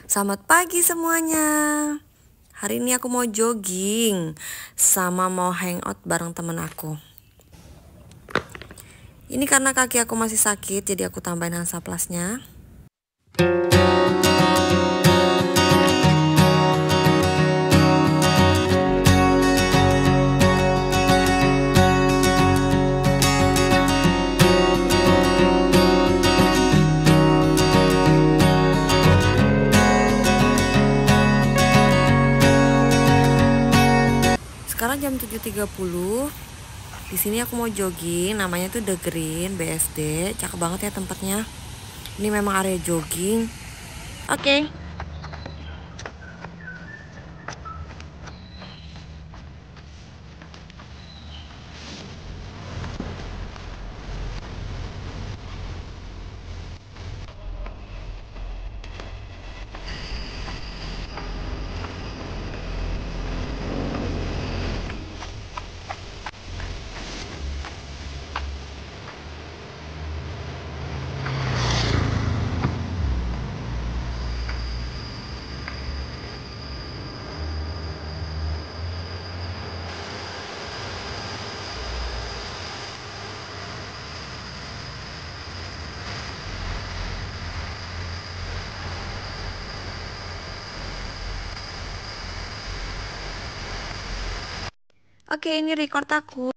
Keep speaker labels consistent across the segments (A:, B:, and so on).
A: Selamat pagi semuanya. Hari ini aku mau jogging sama mau hangout bareng temen aku. Ini karena kaki aku masih sakit, jadi aku tambahin Hansaplasnya. Sekarang jam 7.30. Di sini aku mau jogging, namanya tuh The Green BSD. Cakep banget ya tempatnya. Ini memang area jogging. Oke. Oke, ini record aku.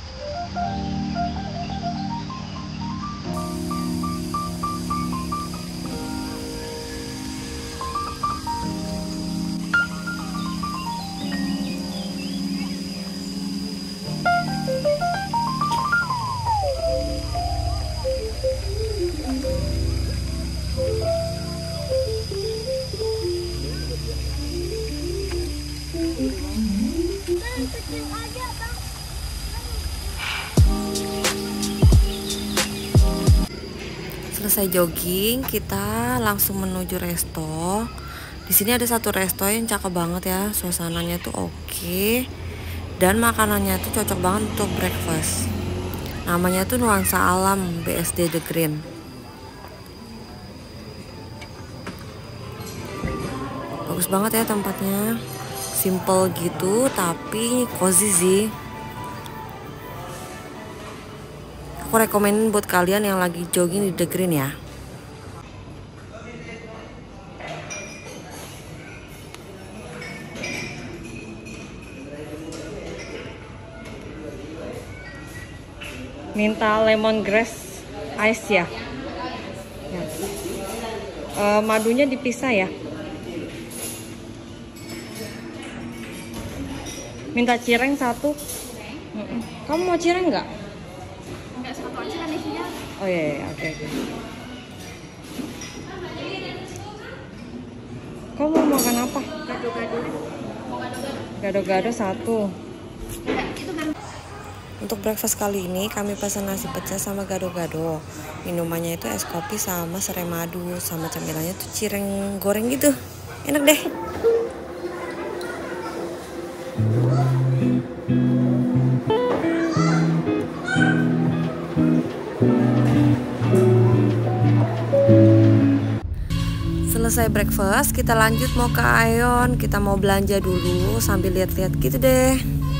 A: Selesai jogging, kita langsung menuju resto. Di sini ada satu resto yang cakep banget ya, suasananya tuh oke. Dan makanannya tuh cocok banget untuk breakfast. Namanya tuh Nuansa Alam BSD The Green. Bagus banget ya tempatnya. Simple gitu tapi cozy sih. Aku rekomenin buat kalian yang lagi jogging di The Green ya.
B: Minta lemongrass ice ya. Madunya dipisah ya. Minta cireng satu. Kamu mau cireng nggak?
C: Enggak, satu aja kan isinya.
B: Oh iya, oke. Kamu mau makan apa?
C: Gado-gado.
B: Gado-gado satu.
C: Enggak, itu kan.
A: Untuk breakfast kali ini kami pesan nasi pecel sama gado-gado. Minumannya itu es kopi sama serai madu, sama camilannya tuh cireng goreng gitu. Enak deh. Selesai breakfast, kita lanjut mau ke Aeon. Kita mau belanja dulu sambil lihat-lihat gitu deh.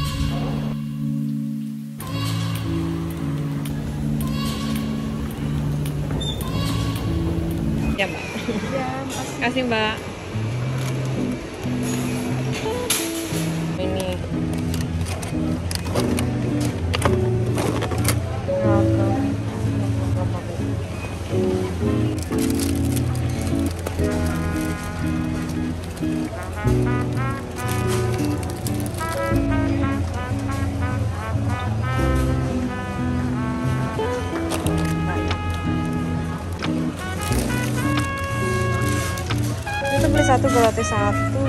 B: Ya, Mbak. Kasih, Mbak. Ini. Itu beli satu gratis satu.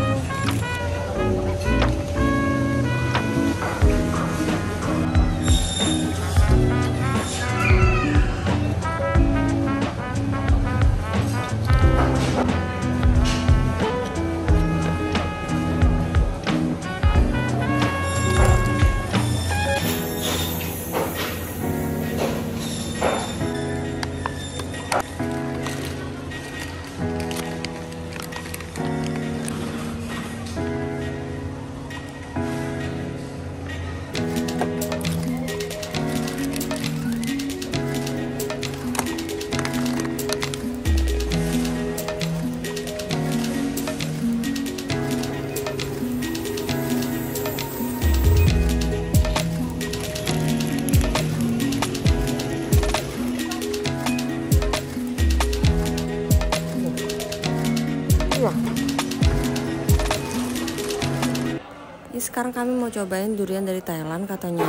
A: Ini sekarang kami mau cobain durian dari Thailand katanya.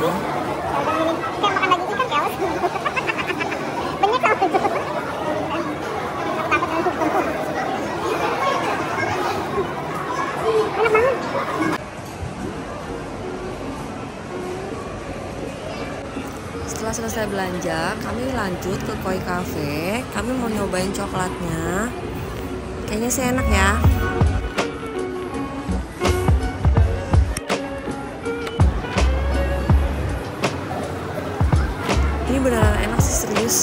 A: Setelah selesai belanja, kami lanjut ke Koi Cafe. Kami mau nyobain coklatnya. Kayaknya sih enak ya. Ini beneran enak sih, serius.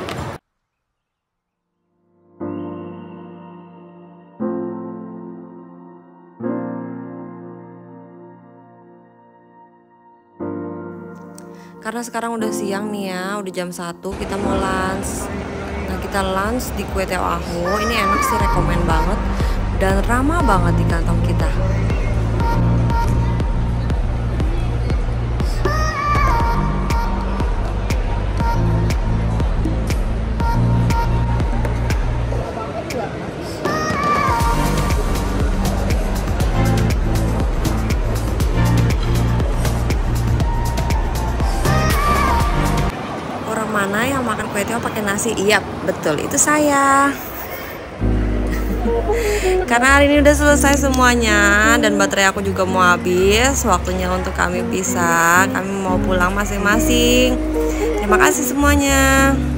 A: Karena sekarang udah siang nih ya, udah jam 1, kita mau lunch. Nah, kita lunch di Kue Teo Aho. Ini enak sih, rekomen banget. Dan ramah banget di kantong kita. Mana yang makan kue tiaw pakai nasi? Iya, betul, itu saya. Karena hari ini udah selesai semuanya dan baterai aku juga mau habis. Waktunya untuk kami pisah. Kami mau pulang masing-masing. Terima kasih semuanya.